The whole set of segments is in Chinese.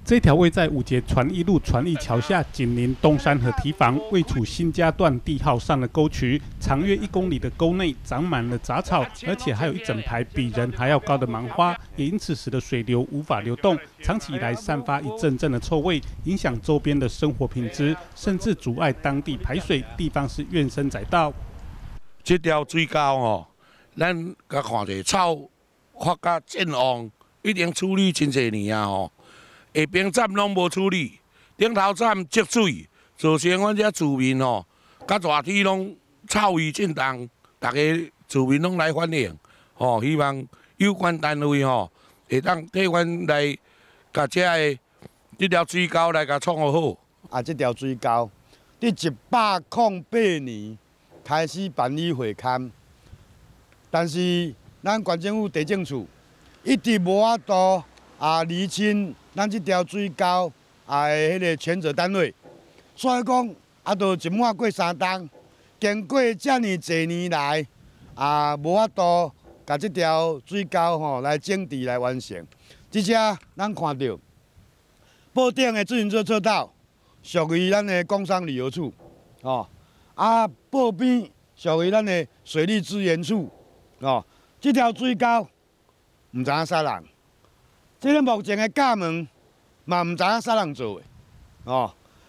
这条位在五节传艺路传艺桥下，紧邻东山河堤防，位处新家段地号上的沟渠，长约1公里的沟内长满了杂草，而且还有一整排比人还要高的芒花，也因此使得水流无法流动，长期以来散发一阵阵的臭味，影响周边的生活品质，甚至阻碍当地排水，地方是怨声载道。 这条水沟吼，咱甲看者草发甲健旺，已经处理真侪年啊吼。 下边站拢无处理，顶头站积水，造成阮遮住民吼，甲热天拢臭味震动，大家住民拢来反映，吼，希望有关单位吼，会当替阮来甲这条水沟来甲创好。 啊，这条水沟，伫108年开始办理会勘，但是咱县政府地政处一直无法度厘清。 咱这条水沟迄个权责单位，所以讲都一满过3冬，经过遮尔侪年来，无法度甲这条水沟来整治来完成。而且咱看到报顶的自行车车道属于咱的工商旅游处，报边属于咱的水利资源处，这条水沟唔知影啥人。 这个目前的架门嘛唔知影啥人做的，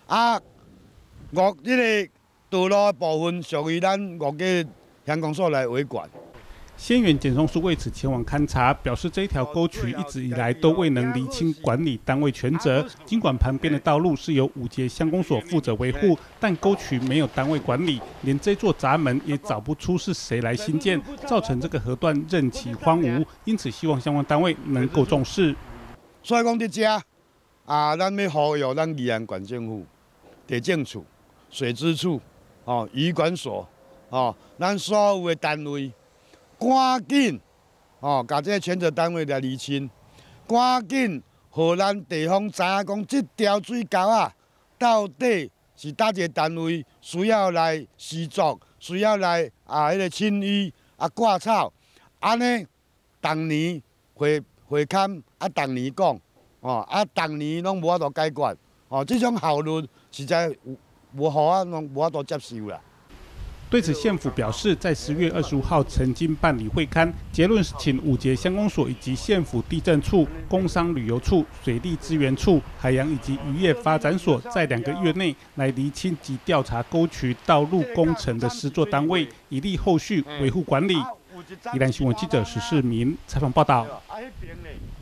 这个道路的部分属于咱5个乡公所来维管。 县员简松树为此前往勘查，表示这一条沟渠一直以来都未能厘清管理单位权责。尽管旁边的道路是由5节乡公所负责维护，但沟渠没有单位管理，连这座闸门也找不出是谁来兴建，造成这个河段任其荒芜。因此，希望相关单位能够重视。 所以讲，伫遮咱要呼吁咱宜兰县政府、地政处、水资处、渔管所、咱所有的单位。 赶紧甲这权责单位来厘清，赶紧互咱地方知影讲，这条水沟到底是哪一个单位需要来施作，需要来迄个清淤割草，安尼逐年会勘逐年讲，逐年拢无法度解决，这种效率实在无法度接受啦。 对此，县府表示，在10月25号曾经办理会勘，结论是请5节乡公所以及县府地政处、工商旅游处、水利资源处、海洋以及渔业发展所在2个月内来厘清及调查沟渠道路工程的施作单位，以利后续维护管理。宜兰新闻记者石世民采访报道。